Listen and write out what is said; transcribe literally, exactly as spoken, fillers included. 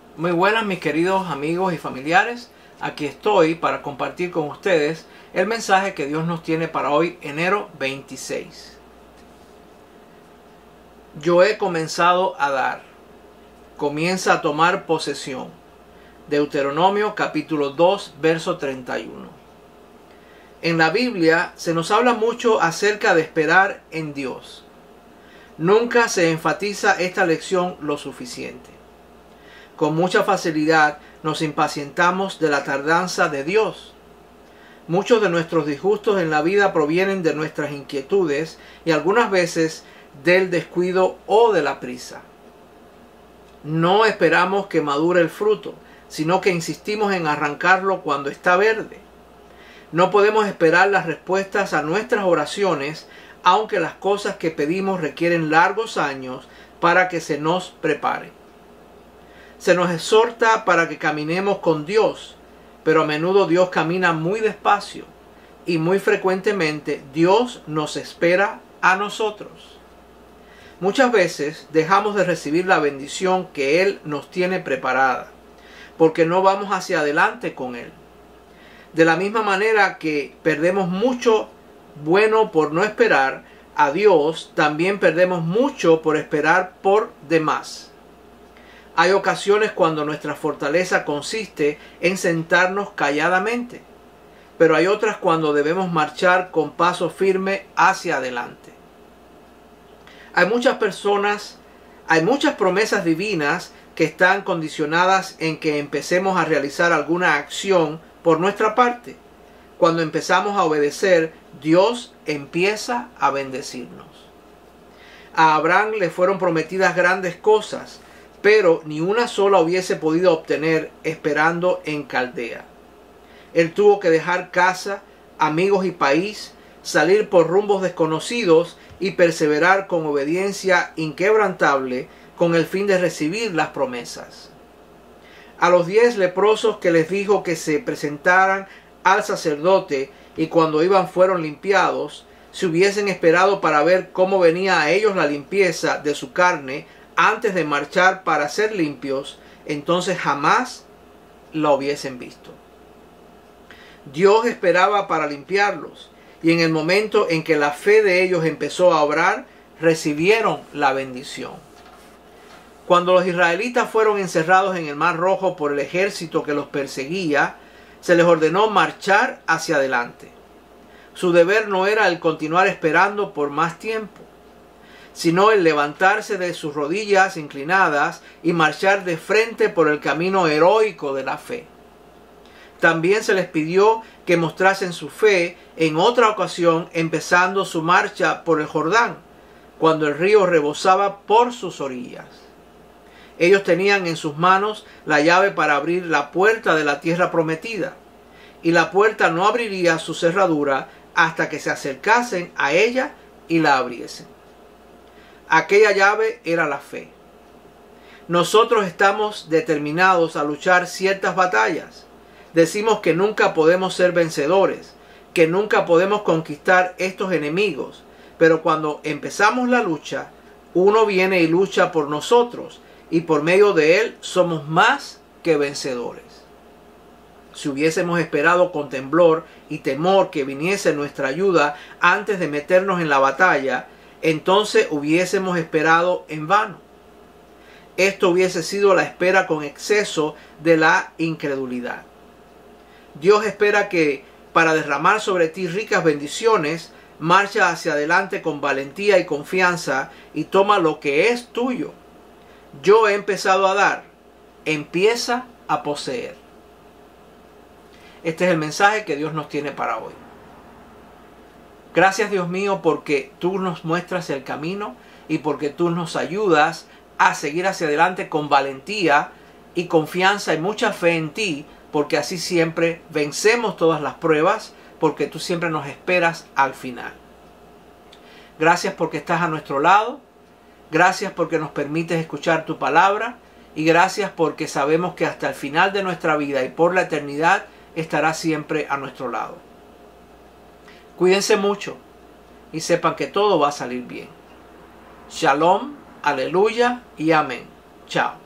Muy buenas mis queridos amigos y familiares, aquí estoy para compartir con ustedes el mensaje que Dios nos tiene para hoy, enero veintiséis. Yo he comenzado a dar, comienza a tomar posesión. Deuteronomio capítulo dos, verso treinta y uno. En la Biblia se nos habla mucho acerca de esperar en Dios. Nunca se enfatiza esta lección lo suficiente. Con mucha facilidad nos impacientamos de la tardanza de Dios. Muchos de nuestros disgustos en la vida provienen de nuestras inquietudes y algunas veces del descuido o de la prisa. No esperamos que madure el fruto, sino que insistimos en arrancarlo cuando está verde. No podemos esperar las respuestas a nuestras oraciones, aunque las cosas que pedimos requieren largos años para que se nos prepare. Se nos exhorta para que caminemos con Dios, pero a menudo Dios camina muy despacio y muy frecuentemente Dios nos espera a nosotros. Muchas veces dejamos de recibir la bendición que Él nos tiene preparada, porque no vamos hacia adelante con Él. De la misma manera que perdemos mucho bueno por no esperar a Dios, también perdemos mucho por esperar por demás. Hay ocasiones cuando nuestra fortaleza consiste en sentarnos calladamente, pero hay otras cuando debemos marchar con paso firme hacia adelante. Hay muchas personas, hay muchas promesas divinas que están condicionadas en que empecemos a realizar alguna acción por nuestra parte. Cuando empezamos a obedecer, Dios empieza a bendecirnos. A Abraham le fueron prometidas grandes cosas, pero ni una sola hubiese podido obtener esperando en Caldea. Él tuvo que dejar casa, amigos y país, salir por rumbos desconocidos y perseverar con obediencia inquebrantable con el fin de recibir las promesas. A los diez leprosos que les dijo que se presentaran al sacerdote y cuando iban fueron limpiados, si hubiesen esperado para ver cómo venía a ellos la limpieza de su carne antes de marchar para ser limpios, entonces jamás la hubiesen visto. Dios esperaba para limpiarlos, y en el momento en que la fe de ellos empezó a obrar, recibieron la bendición. Cuando los israelitas fueron encerrados en el Mar Rojo por el ejército que los perseguía, se les ordenó marchar hacia adelante. Su deber no era el continuar esperando por más tiempo, sino el levantarse de sus rodillas inclinadas y marchar de frente por el camino heroico de la fe. También se les pidió que mostrasen su fe en otra ocasión, empezando su marcha por el Jordán, cuando el río rebosaba por sus orillas. Ellos tenían en sus manos la llave para abrir la puerta de la tierra prometida, y la puerta no abriría su cerradura hasta que se acercasen a ella y la abriesen. Aquella llave era la fe. Nosotros estamos determinados a luchar ciertas batallas. Decimos que nunca podemos ser vencedores, que nunca podemos conquistar estos enemigos, pero cuando empezamos la lucha, uno viene y lucha por nosotros, y por medio de él somos más que vencedores. Si hubiésemos esperado con temblor y temor que viniese nuestra ayuda antes de meternos en la batalla, entonces hubiésemos esperado en vano. Esto hubiese sido la espera con exceso de la incredulidad. Dios espera que, para derramar sobre ti ricas bendiciones, marcha hacia adelante con valentía y confianza y toma lo que es tuyo. Yo he empezado a dar, empieza a poseer. Este es el mensaje que Dios nos tiene para hoy. Gracias, Dios mío, porque tú nos muestras el camino y porque tú nos ayudas a seguir hacia adelante con valentía y confianza y mucha fe en ti, porque así siempre vencemos todas las pruebas, porque tú siempre nos esperas al final. Gracias porque estás a nuestro lado, gracias porque nos permites escuchar tu palabra y gracias porque sabemos que hasta el final de nuestra vida y por la eternidad estarás siempre a nuestro lado. Cuídense mucho y sepan que todo va a salir bien. Shalom, aleluya y amén. Chao.